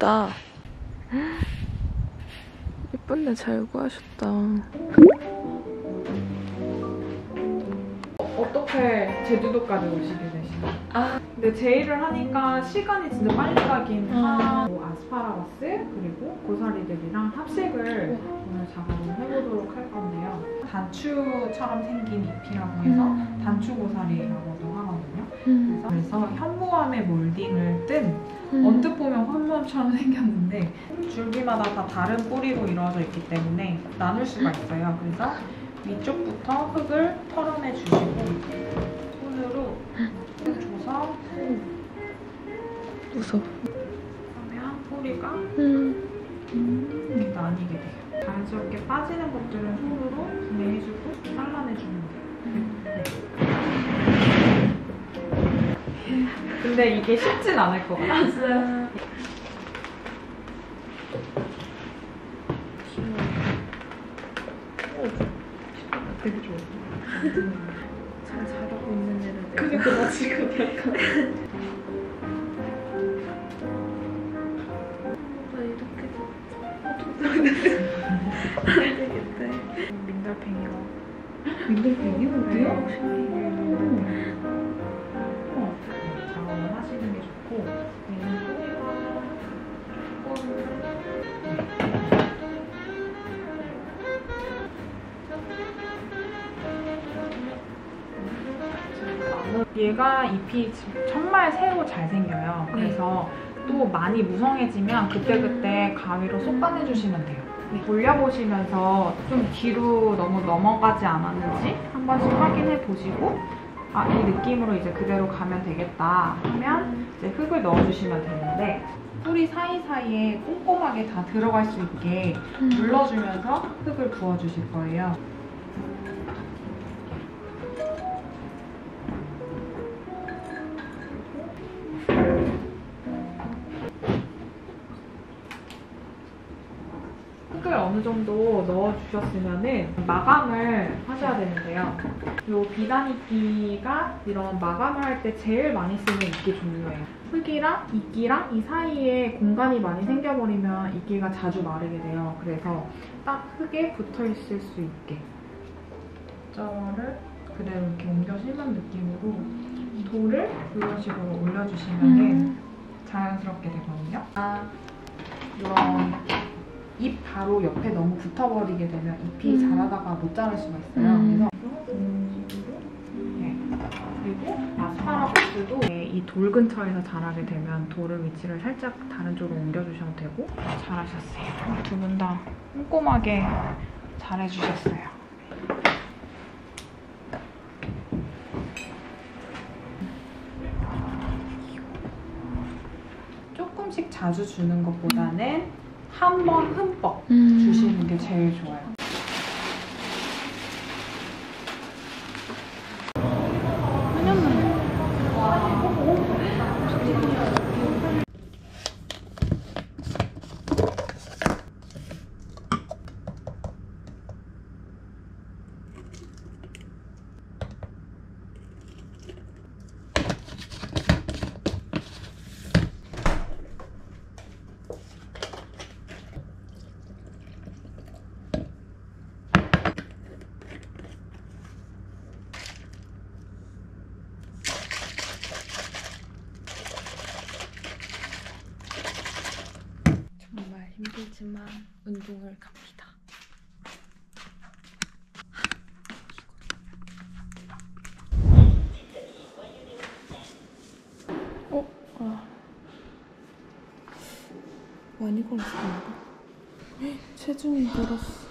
예쁘다. 예쁜데 잘 구하셨다. 어떻게 제주도까지 오시게 되시나요? 근데 제의를 하니까 시간이 진짜 빨리 가긴 하고 아스파라거스 그리고 고사리들이랑 합식을 오늘 작업을 해보도록 할 건데요. 단추처럼 생긴 잎이라고 해서 단추고사리라고도 하거든요. 그래서 현무암의 몰딩을 뜬 언뜻 보면 현무암처럼 생겼는데 줄기마다 다 다른 뿌리로 이루어져 있기 때문에 나눌 수가 있어요. 그래서 위쪽부터 흙을 털어내 주시고 손으로 줘서 무서워. 그러면 뿌리가 이렇게 나뉘게 돼요. 자연스럽게 빠지는 것들은 손으로 분해해주고 잘라내주면 돼요. 근데 이게 쉽진 않을 것 같아요. 되게 좋아. 잘 자라고 있는 애를 내가. 그니까 나 지금 약간 나 이렇게 안 되겠대. 민달팽이가. 민들팽이 어때요? 작업을 하시는 게 좋고 얘는 뿌리가 얘가 잎이 정말 새로 잘 생겨요. 그래서 또 많이 무성해지면 그때그때 가위로 솎아내주시면 돼요. 돌려보시면서 좀 뒤로 너무 넘어가지 않았는지 한 번씩 확인해 보시고 이 느낌으로 이제 그대로 가면 되겠다 하면 이제 흙을 넣어주시면 되는데 뿌리 사이사이에 꼼꼼하게 다 들어갈 수 있게 눌러주면서 흙을 부어주실 거예요. 흙을 어느 정도 넣어주셨으면 마감을 하셔야 되는데요. 이 비단이끼가 이런 마감을 할 때 제일 많이 쓰는 이끼 종류예요. 흙이랑 이끼랑 이 사이에 공간이 많이 생겨버리면 이끼가 자주 마르게 돼요. 그래서 딱 흙에 붙어있을 수 있게 저를 그대로 이렇게 옮겨 심는 느낌으로 돌을 이런 식으로 올려주시면 자연스럽게 되거든요. 이런 잎 바로 옆에 너무 붙어버리게 되면 잎이 자라다가 못 자랄 수가 있어요. 그래서 이런 식으로 그리고 아스파라거스도 이 돌 근처에서 자라게 되면 돌을 위치를 살짝 다른 쪽으로 옮겨주셔도 되고 잘하셨어요. 두 분 다 꼼꼼하게 잘해주셨어요. 조금씩 자주 주는 것보다는 한 번 흠뻑 주시는 게 제일 좋아요. 힘들지만 운동을 갑니다. 많이 걸었습니다. 체중이 늘었어.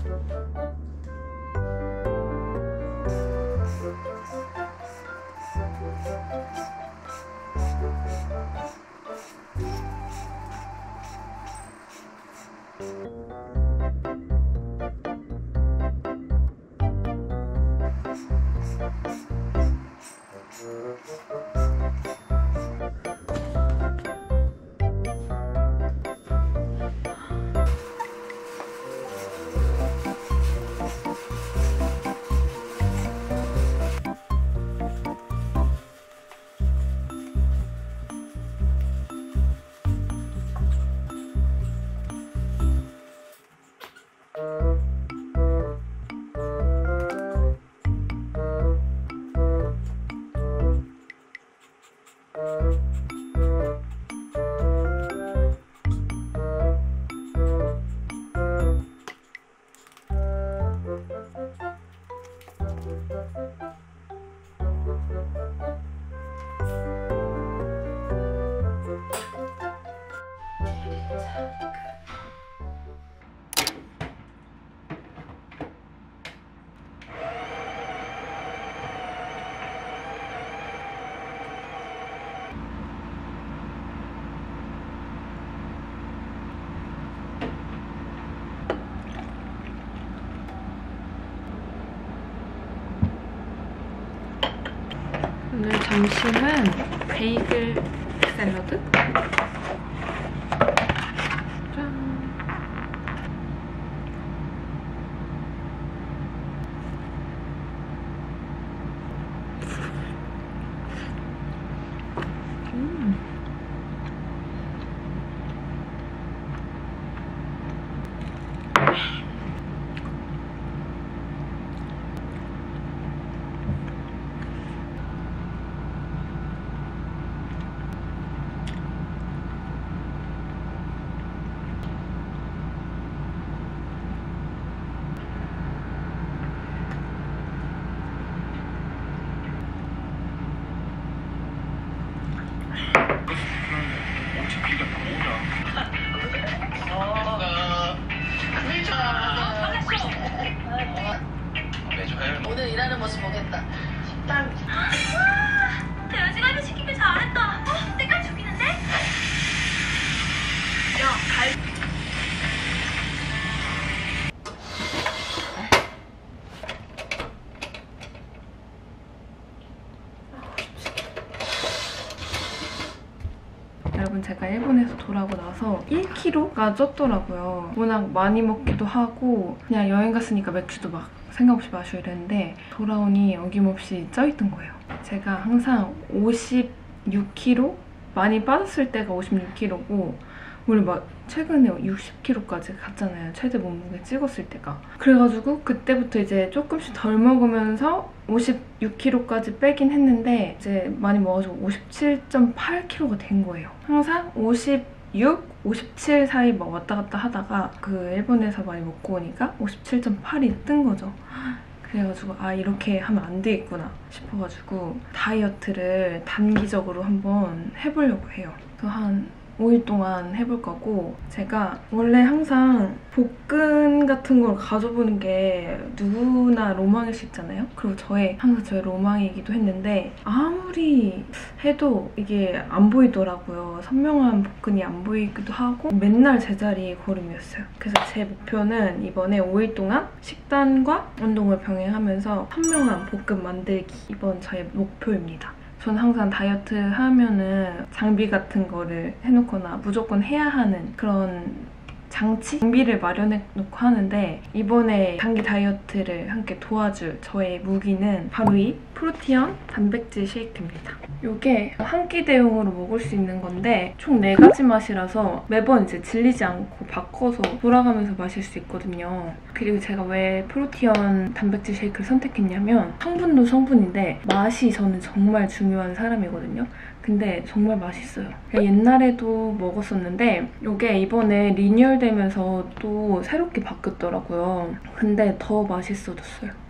오늘 점심은 베이글 샐러드? 짠! 오늘 일하는 모습 보겠다. 돼지갈비 시키길 잘했다. 색깔 죽이는데? 야, 여러분, 제가 일본에서 돌아오고 나서 1kg가 쪘더라고요. 워낙 많이 먹기도 하고 그냥 여행 갔으니까 맥주도 막 생각 없이 마시고 이랬는데 돌아오니 어김없이 쪄있던 거예요. 제가 항상 56kg? 많이 빠졌을 때가 56kg고 원래 막 최근에 60kg까지 갔잖아요. 최대 몸무게 찍었을 때가. 그래가지고 그때부터 이제 조금씩 덜 먹으면서 56kg까지 빼긴 했는데 이제 많이 먹어가지고 57.8kg가 된 거예요. 항상 56, 57 사이 막 왔다 갔다 하다가 그 일본에서 많이 먹고 오니까 57.8이 뜬 거죠. 그래가지고 아, 이렇게 하면 안 되겠구나 싶어가지고 다이어트를 단기적으로 한번 해보려고 해요. 그래서 한 5일 동안 해볼 거고, 제가 원래 항상 복근 같은 걸 가져보는 게 누구나 로망일 수 있잖아요. 그리고 항상 저의 로망이기도 했는데 아무리 해도 이게 안 보이더라고요. 선명한 복근이 안 보이기도 하고 맨날 제자리 걸음이었어요. 그래서 제 목표는 이번에 5일 동안 식단과 운동을 병행하면서 선명한 복근 만들기, 이번 저의 목표입니다. 저는 항상 다이어트 하면은 장비 같은 거를 해놓거나 무조건 해야 하는 그런 장비를 마련해놓고 하는데, 이번에 단기 다이어트를 함께 도와줄 저의 무기는 바로 이 프로티언 단백질 쉐이크입니다. 이게 한 끼 대용으로 먹을 수 있는 건데 총 4가지 맛이라서 매번 이제 질리지 않고 바꿔서 돌아가면서 마실 수 있거든요. 그리고 제가 왜 프로티언 단백질 쉐이크를 선택했냐면 성분도 성분인데 맛이 저는 정말 중요한 사람이거든요. 근데 정말 맛있어요. 옛날에도 먹었었는데 이게 이번에 리뉴얼되면서 또 새롭게 바뀌었더라고요. 근데 더 맛있어졌어요.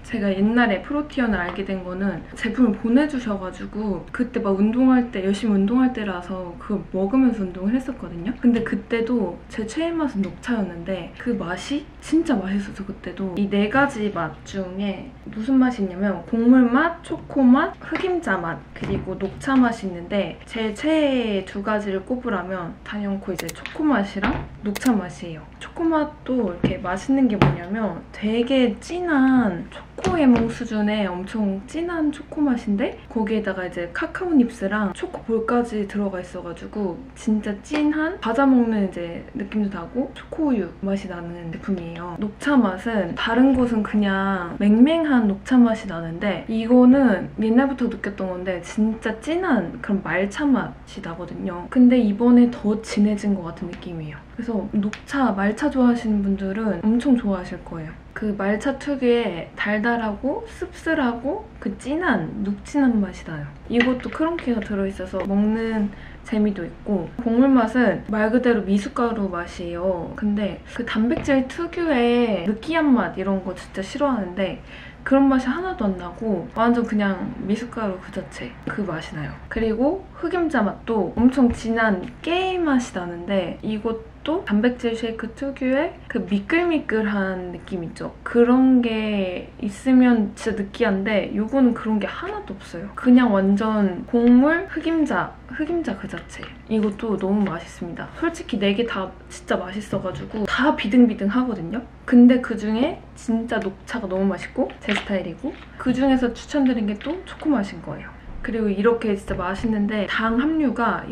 제가 옛날에 프로티언을 알게 된 거는 제품을 보내주셔가지고 그때 막 운동할 때 열심히 운동할 때라서 그거 먹으면서 운동을 했었거든요. 근데 그때도 제 최애 맛은 녹차였는데 그 맛이 진짜 맛있어서 그때도 이 4가지 맛 중에 무슨 맛이 있냐면 곡물 맛, 초코 맛, 흑임자 맛 그리고 녹차 맛이 있는데 제 최애 2가지를 꼽으라면 단연코 이제 초코 맛이랑 녹차 맛이에요. 초코 맛도 이렇게 맛있는 게 뭐냐면 되게 진한 초코 에몽 수준의 엄청 진한 초코 맛인데 거기에다가 이제 카카오 닙스랑 초코볼까지 들어가 있어가지고 진짜 진한 과자 먹는 이제 느낌도 나고 초코우유 맛이 나는 제품이에요. 녹차 맛은 다른 곳은 그냥 맹맹한 녹차 맛이 나는데 이거는 옛날부터 느꼈던 건데 진짜 진한 그런 말차 맛이 나거든요. 근데 이번에 더 진해진 것 같은 느낌이에요. 그래서 녹차, 말차 좋아하시는 분들은 엄청 좋아하실 거예요. 그 말차 특유의 달달하고 씁쓸하고 그 진한, 눅진한 맛이 나요. 이것도 크런키가 들어있어서 먹는 재미도 있고 곡물 맛은 말 그대로 미숫가루 맛이에요. 근데 그 단백질 특유의 느끼한 맛 이런 거 진짜 싫어하는데 그런 맛이 하나도 안 나고 완전 그냥 미숫가루 그 자체 그 맛이 나요. 그리고 흑임자 맛도 엄청 진한 깨 맛이 나는데 이것도 단백질 쉐이크 특유의 그 미끌미끌한 느낌 있죠? 그런 게 있으면 진짜 느끼한데 이거는 그런 게 하나도 없어요. 그냥 완전 곡물, 흑임자 그 자체. 이것도 너무 맛있습니다. 솔직히 4개 다 진짜 맛있어가지고 다 비등비등하거든요? 근데 그중에 진짜 녹차가 너무 맛있고 제 스타일이고 그중에서 추천드린 게 또 초코 맛인 거예요. 그리고 이렇게 진짜 맛있는데 당 함유가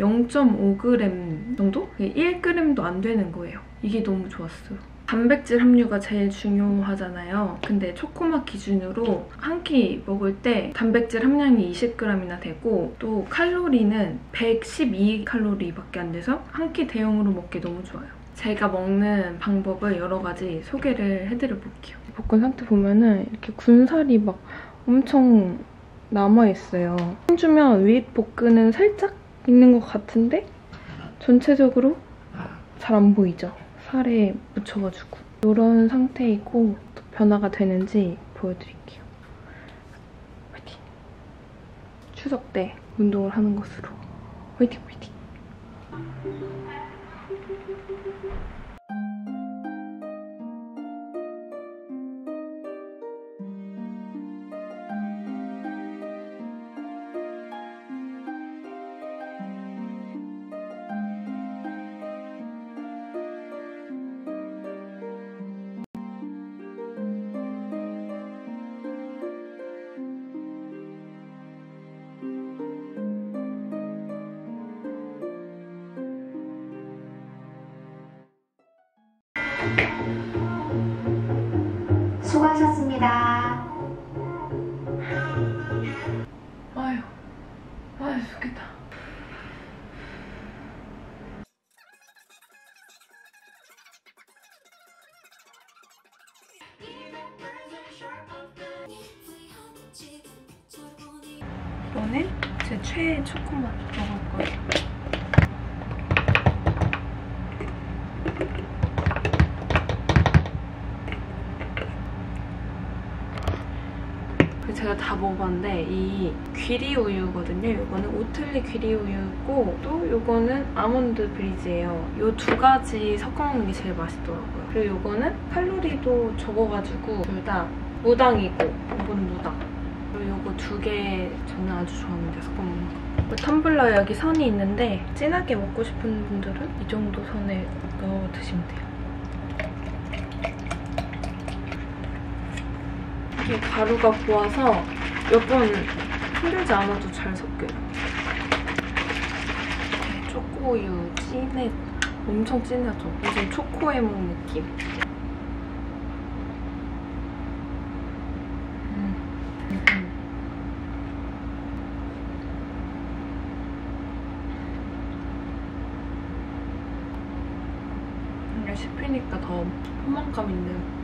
0.5g 정도? 1g도 안 되는 거예요. 이게 너무 좋았어요. 단백질 함유가 제일 중요하잖아요. 근데 초코맛 기준으로 한 끼 먹을 때 단백질 함량이 20g이나 되고 또 칼로리는 112칼로리밖에 안 돼서 한 끼 대용으로 먹기 너무 좋아요. 제가 먹는 방법을 여러 가지 소개를 해드려볼게요. 볶은 상태 보면은 이렇게 군살이 막 엄청 남아있어요. 주면 윗 복근은 살짝 있는 것 같은데 전체적으로 잘 안 보이죠? 살에 묻혀가지고. 이런 상태이고 또 변화가 되는지 보여드릴게요. 화이팅! 추석 때 운동을 하는 것으로 화이팅 화이팅! 수고하셨습니다. 아휴 좋겠다. 이번엔 제 최애 초코맛 먹을 거예요. 제가 다 먹어봤는데 이 귀리 우유거든요. 이거는 오틀리 귀리 우유고 또 이거는 아몬드 브리즈예요. 이 2가지 섞어 먹는 게 제일 맛있더라고요. 그리고 이거는 칼로리도 적어가지고 둘 다 무당이고 이거는 무당. 그리고 이거 2개 저는 아주 좋아하는데 섞어 먹는 거. 텀블러에 여기 선이 있는데 진하게 먹고 싶은 분들은 이 정도 선에 넣어 드시면 돼요. 이 가루가 고와서 몇 번 흔들지 않아도 잘 섞여요. 초코우유 진해, 엄청 진하죠? 무슨 초코에 먹는 느낌. 이게 씹히니까 더 포만감 있는.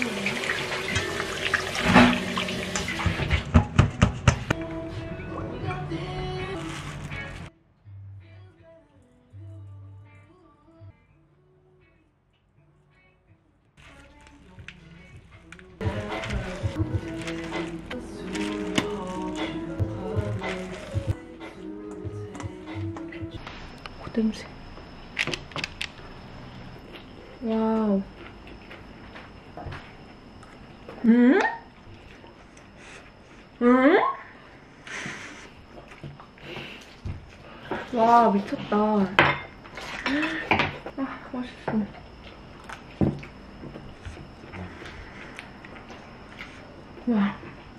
냄새. 와우. 와, 미쳤다. 아, 맛있어. 와.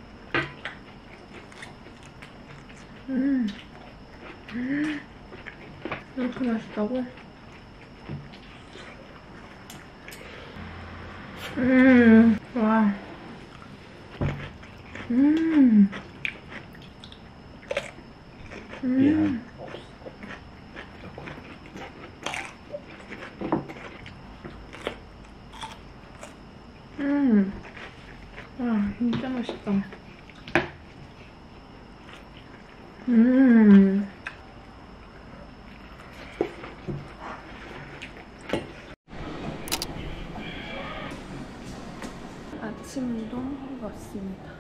이렇게 맛있다고? 와. 와, 진짜 맛있다. 아침 운동 왔습니다.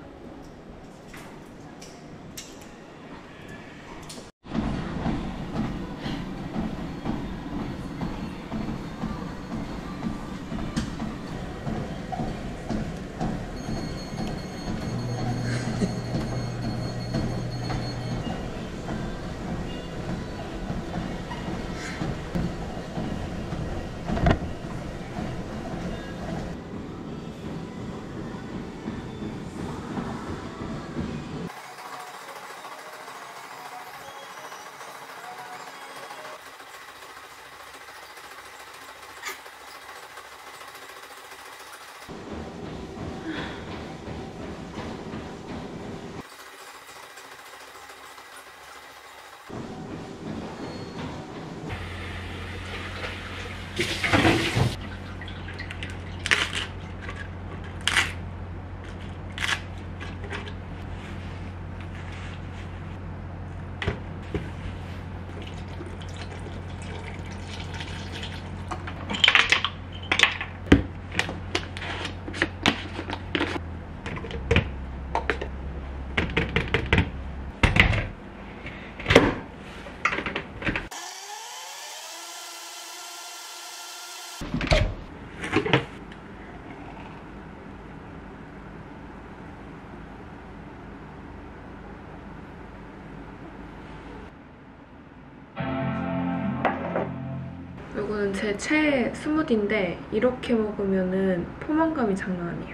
이거는 제 최애 스무디인데 이렇게 먹으면은 포만감이 장난 아니에요.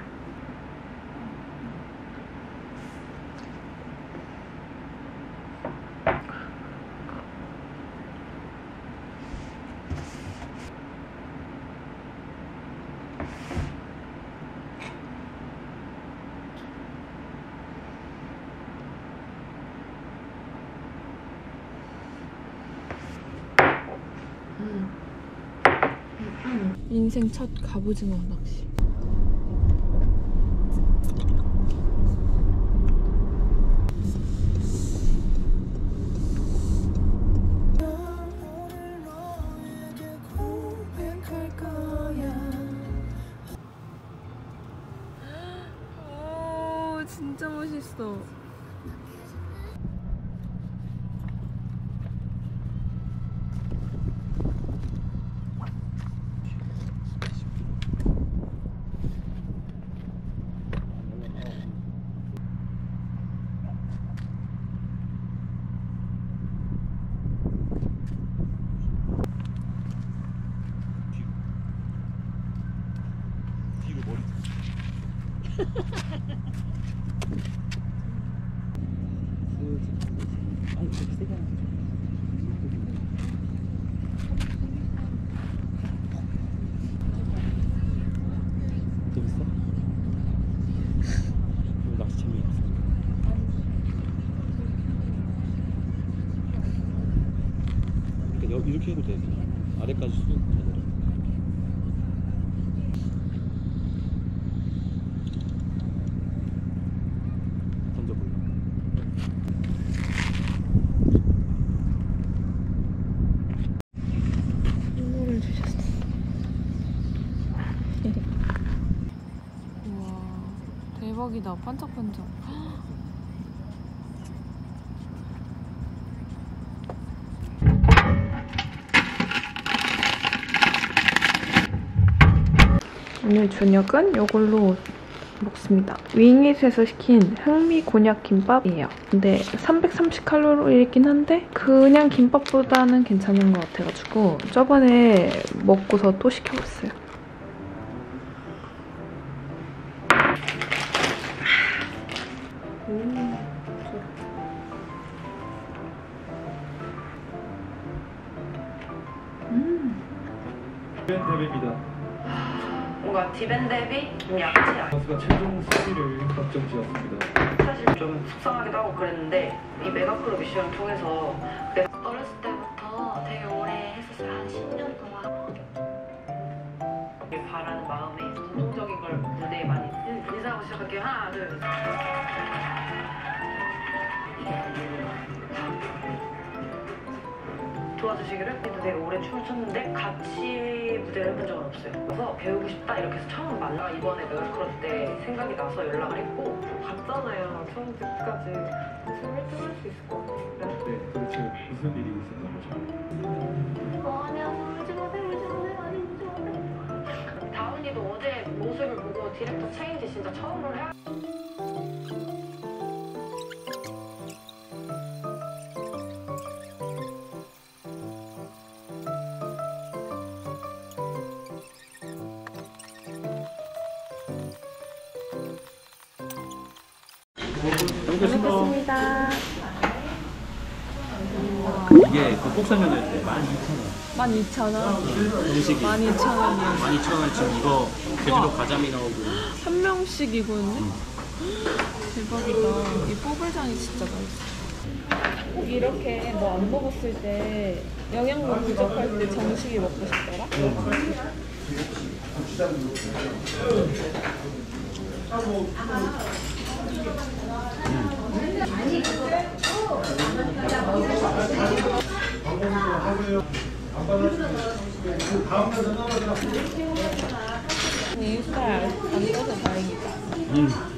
인생 첫 갑오징어 낚시. 오, 진짜 멋있어. 재밌어? 낚시 재미없어. 그러니까 이렇게 해도 돼. 아래까지 쑥 다 내려. 대박이다. 반짝반짝. 오늘 저녁은 이걸로 먹습니다. 윙잇에서 시킨 흑미 곤약 김밥이에요. 근데 330칼로리이긴 한데 그냥 김밥보다는 괜찮은 것 같아가지고 저번에 먹고서 또 시켜봤어요. 디벤데비입니다. 뭔가 디벤데비 야채야. 선수가 최종 승리를 확정지었습니다. 사실 좀 속상하기도 하고 그랬는데 이 메가크루 미션을 통해서 내가 어렸을 때부터 되게 오래 했었어요. 한 10년 동안. 바라는 마음에 감동적인 걸 무대에 많이 인사하고 시작할게요. 하나, 둘, 셋. 도와주시기를 그래도 되게 오래 춤을 췄는데 같이 무대를 해본 적은 없어요. 그래서 배우고 싶다 이렇게 해서 처음 만나 이번에 메가크루 때 생각이 나서 연락을 했고 갔잖아요. 처음부터 끝까지 지금 1등 할 수 있을 것 같아요. 네, 도대체 무슨 일이 있었던 거죠? 아니야, 울지 마세요, 울지 마세요, 아니 울지 마세요. 다운이도 어제 모습을 보고 디렉터 체인지 진짜 처음으로 해야 먹겠습니다. 이게 그 꼭살면일 때 12,000원. 12,000원? 음식이 12,000원이요. 12,000원 지금 이거 제주도 가자미 나오고. 한 명씩 이거 있네? 대박이다. 이 뽀글장이 진짜 맛있어. 꼭 이렇게 뭐 안 먹었을 때 영양분 부족할 때 정식이 먹고 싶더라? 인스타에 안 떠서 다행이다.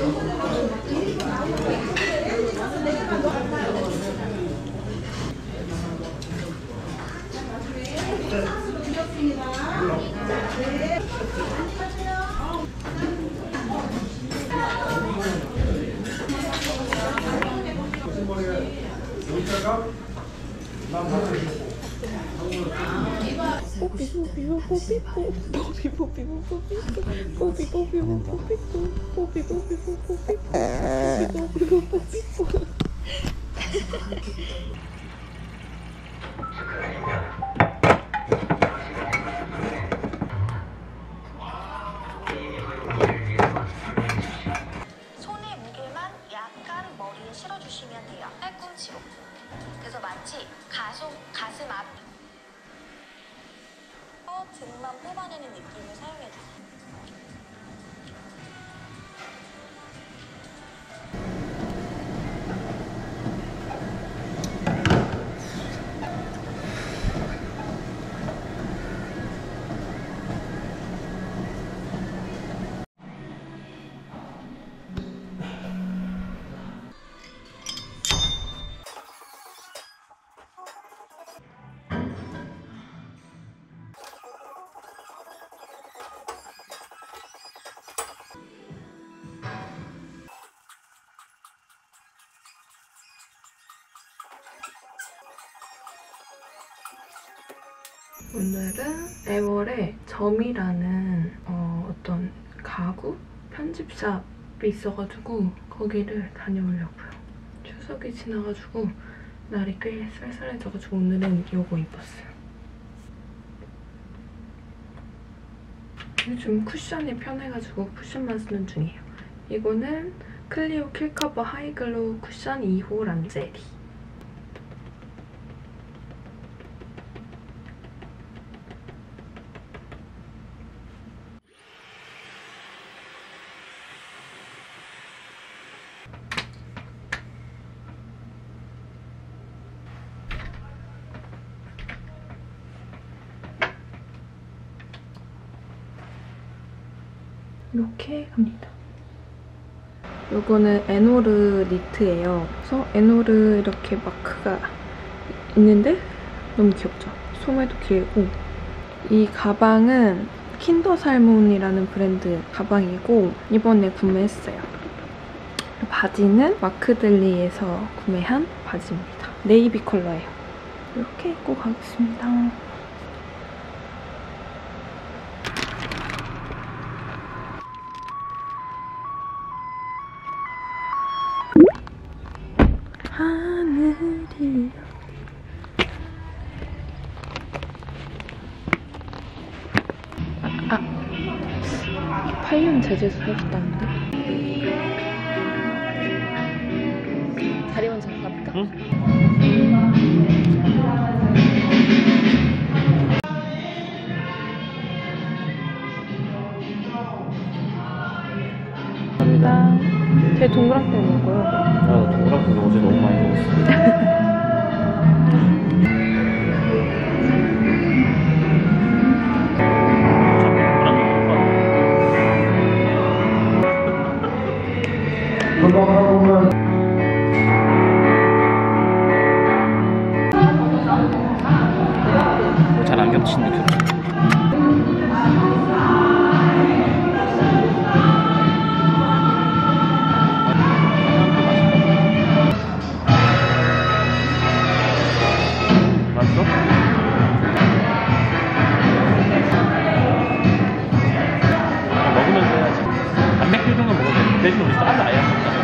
손의 무게만 약간 머리에 실어주시면 돼요. 팔꿈치로. 그래서 마치 가슴 앞 등만 뽑아내는 느낌을 사용해주세요. 오늘은 애월에 점이라는 어떤 가구? 편집샵이 있어가지고 거기를 다녀오려고요. 추석이 지나가지고 날이 꽤 쌀쌀해져가지고 오늘은 이거 입었어요. 요즘 쿠션이 편해가지고 쿠션만 쓰는 중이에요. 이거는 클리오 킬커버 하이글로우 쿠션 2호 란제리. 이렇게 갑니다. 요거는 에노르 니트예요. 그래서 에노르 이렇게 마크가 있는데 너무 귀엽죠? 소매도 길고. 이 가방은 킨더살몬이라는 브랜드 가방이고 이번에 구매했어요. 바지는 마크들리에서 구매한 바지입니다. 네이비 컬러예요. 이렇게 입고 가겠습니다. 하늘이 팔륜 제주에서 사줬다는데? 다리 먼저 가볼까? 응? 감사합니다. 제 동그랗게 먹어요. 동그랗게 어제 너무 많이 먹었어. 잘 안 겹치는데 겹쳐. 맛있어? 먹으면서 해야지. 단백질 정도 먹어도 돼. 대신 우리 쌀을 아예 안 먹잖아.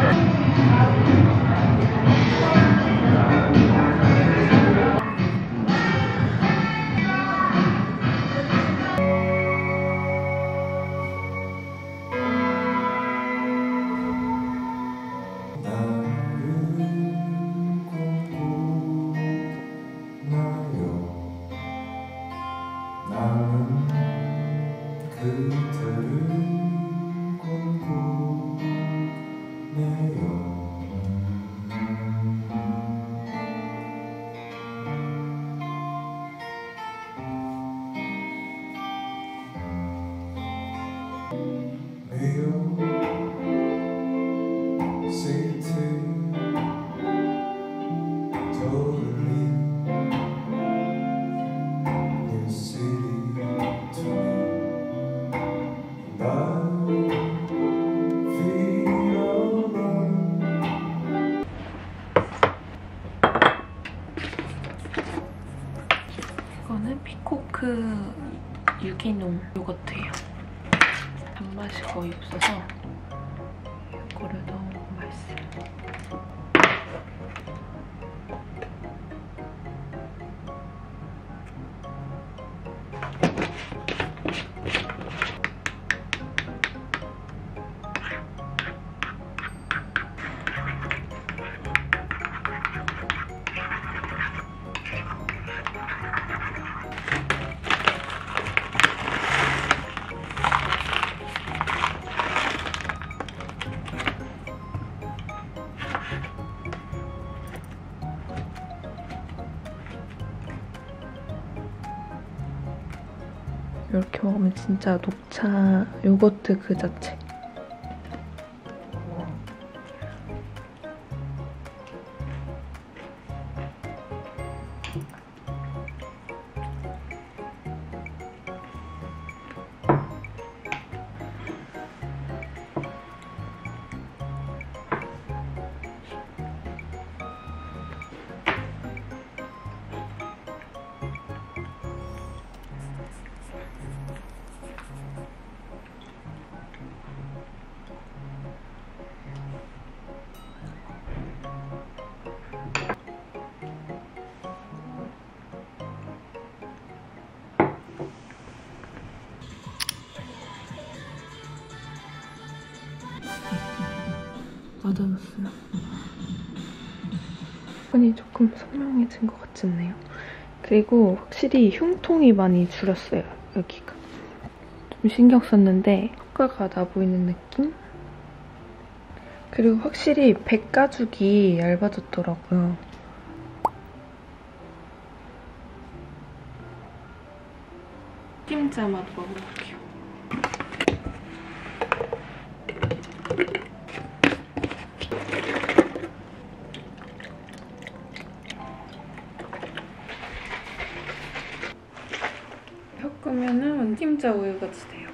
이거는 피코크 유기농 요거트예요. 단맛이 거의 없어서 이거를 넣어먹으면 맛있어요. 이렇게 먹으면 진짜 녹차 요거트 그 자체. 맞아졌어요. 손이 조금 선명해진 것 같지 않나요? 그리고 확실히 흉통이 많이 줄었어요, 여기가. 좀 신경 썼는데 효과가 나 보이는 느낌? 그리고 확실히 백가죽이 얇아졌더라고요. 튀김자 맛 먹어볼게요. 우영자 우유같이 돼요.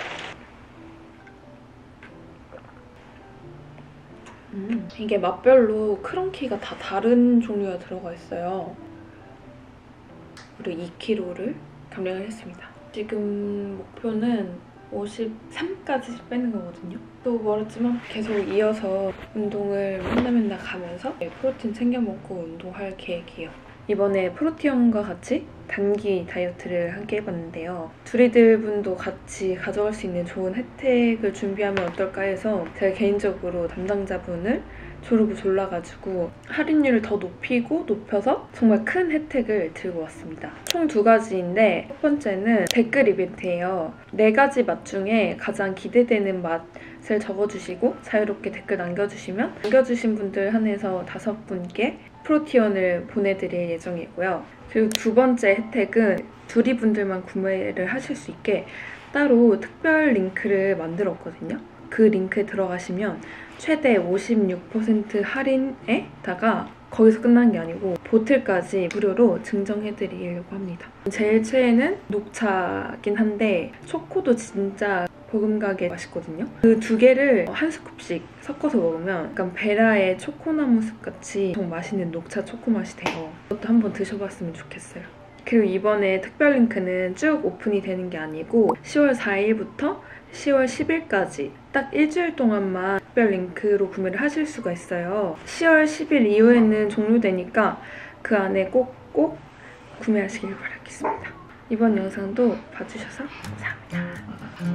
이게 맛별로 크런키가 다 다른 종류가 들어가 있어요. 그리고 2kg를 감량을 했습니다. 지금 목표는 53까지 빼는 거거든요. 또 멀었지만 계속 이어서 운동을 맨날 가면서 프로틴 챙겨 먹고 운동할 계획이에요. 이번에 프로티언과 같이 단기 다이어트를 함께 해봤는데요. 두리들 분도 같이 가져갈 수 있는 좋은 혜택을 준비하면 어떨까 해서 제가 개인적으로 담당자분을 조르고 졸라가지고 할인율을 더 높여서 정말 큰 혜택을 들고 왔습니다. 총 2가지인데 첫 번째는 댓글 이벤트예요. 4가지 맛 중에 가장 기대되는 맛을 적어주시고 자유롭게 댓글 남겨주시면 남겨주신 분들 한해서 5분께 프로티언을 보내드릴 예정이고요. 그리고 2번째 혜택은 두리분들만 구매를 하실 수 있게 따로 특별 링크를 만들었거든요. 그 링크에 들어가시면 최대 56% 할인에다가 거기서 끝난 게 아니고 보틀까지 무료로 증정해드리려고 합니다. 제일 최애는 녹차긴 한데 초코도 진짜 버금가게 맛있거든요. 그 2개를 한 스쿱씩 섞어서 먹으면 약간 베라의 초코나무 숲같이 엄청 맛있는 녹차 초코 맛이 돼요. 그것도 한번 드셔봤으면 좋겠어요. 그리고 이번에 특별 링크는 쭉 오픈이 되는 게 아니고 10월 4일부터 10월 10일까지 딱 일주일 동안만 특별 링크로 구매를 하실 수가 있어요. 10월 10일 이후에는 종료되니까 그 안에 꼭 구매하시길 바라겠습니다. 이번 영상도 봐주셔서 감사합니다.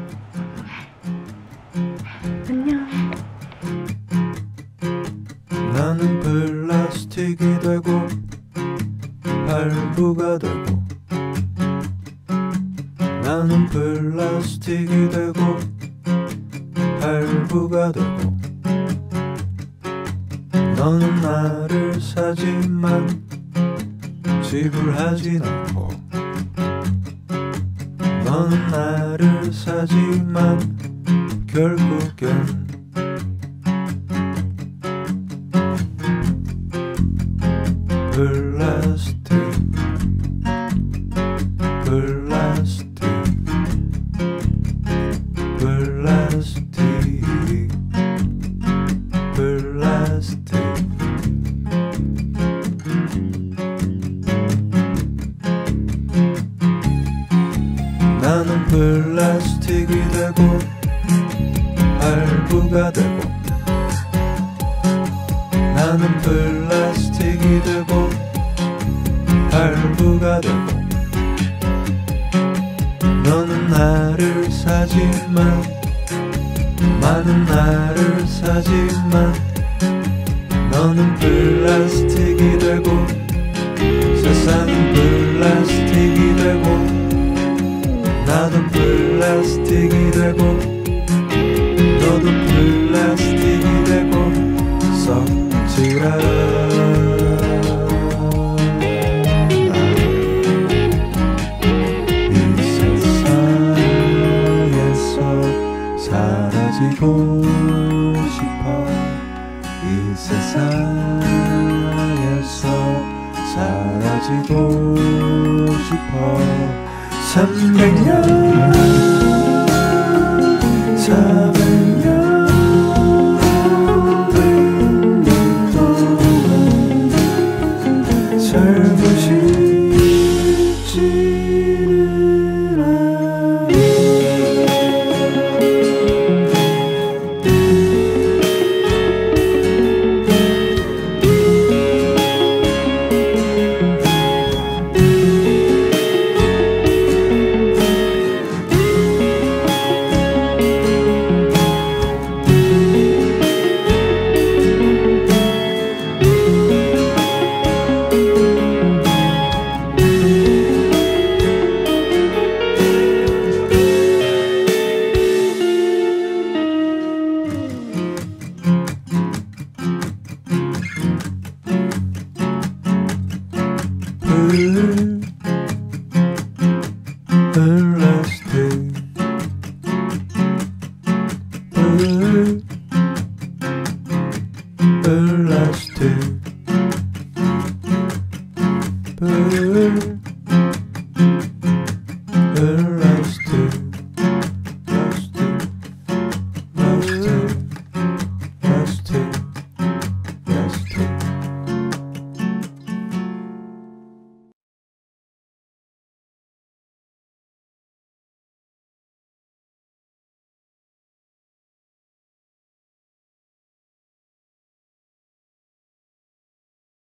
안녕. 나는 플라스틱이 되고 발부가 되고 나는 플라스틱이 되고 발부가 되고 너는 나를 사지만 지불하진 않고 너는 나를 사지만 결국엔 플라스틱 플라스틱 플라스틱 플라스틱 나는 플라스틱이 되고 발부가 되고 나는 플라스틱이 되고 발부가 되고 너는 나를 사지만 많은 나를 사지만 너는 플라스틱이 되고 세상은 플라스틱이 되고 나도 플라스틱이 되고 너도 플라스틱이 되고 썩지라 사라지고 싶어 이 세상에서 사라지고 싶어 300년